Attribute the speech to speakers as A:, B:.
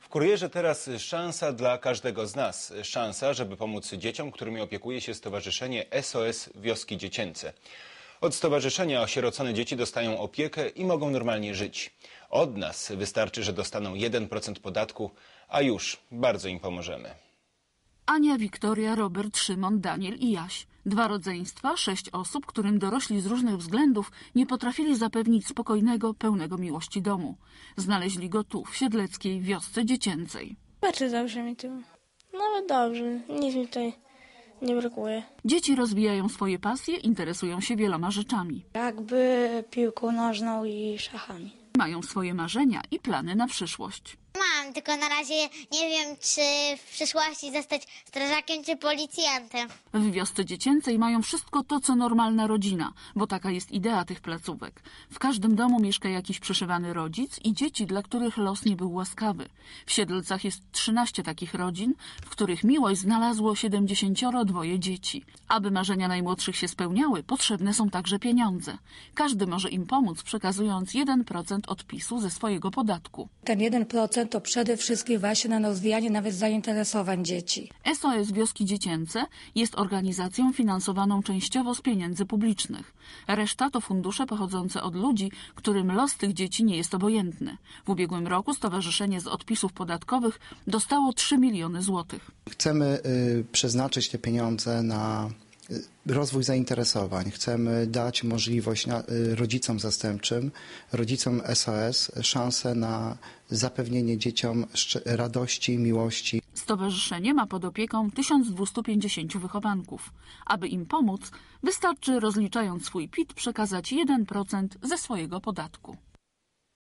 A: W Kurierze teraz szansa dla każdego z nas. Szansa, żeby pomóc dzieciom, którymi opiekuje się Stowarzyszenie SOS Wioski Dziecięce. Od stowarzyszenia osierocone dzieci dostają opiekę i mogą normalnie żyć. Od nas wystarczy, że dostaną 1% podatku, a już bardzo im pomożemy.
B: Ania, Wiktoria, Robert, Szymon, Daniel i Jaś. 2 rodzeństwa, 6 osób, którym dorośli z różnych względów nie potrafili zapewnić spokojnego, pełnego miłości domu. Znaleźli go tu, w siedleckiej wiosce dziecięcej.
C: Bardzo dobrze mi tu. Nawet dobrze, nic mi tutaj nie brakuje.
B: Dzieci rozwijają swoje pasje, interesują się wieloma rzeczami.
C: Jakby piłką nożną i szachami.
B: Mają swoje marzenia i plany na przyszłość.
D: Mam, tylko na razie nie wiem, czy w przyszłości zostać strażakiem czy policjantem.
B: W wiosce dziecięcej mają wszystko to, co normalna rodzina, bo taka jest idea tych placówek. W każdym domu mieszka jakiś przyszywany rodzic i dzieci, dla których los nie był łaskawy. W Siedlcach jest 13 takich rodzin, w których miłość znalazło 72 dzieci. Aby marzenia najmłodszych się spełniały, potrzebne są także pieniądze. Każdy może im pomóc, przekazując 1% odpisu ze swojego podatku.
E: Ten 1% to przede wszystkim właśnie na rozwijanie nawet zainteresowań dzieci.
B: SOS Wioski Dziecięce jest organizacją finansowaną częściowo z pieniędzy publicznych. Reszta to fundusze pochodzące od ludzi, którym los tych dzieci nie jest obojętny. W ubiegłym roku stowarzyszenie z odpisów podatkowych dostało 3 miliony złotych.
F: Chcemy przeznaczyć te pieniądze na rozwój zainteresowań. Chcemy dać możliwość rodzicom zastępczym, rodzicom SOS szansę na zapewnienie dzieciom radości, miłości.
B: Stowarzyszenie ma pod opieką 1250 wychowanków. Aby im pomóc, wystarczy, rozliczając swój PIT, przekazać 1% ze swojego podatku.